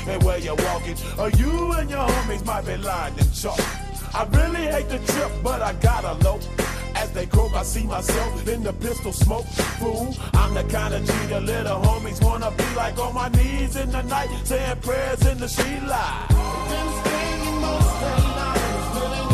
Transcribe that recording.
me where you're walking, or you and your homies might be lined in chalk. I really hate the trip, but I gotta low. As they croak, I see myself in the pistol smoke. Fool, I'm the kind of G the little homies wanna be like, on my knees in the night, saying prayers in the street light. Been staying most of the night,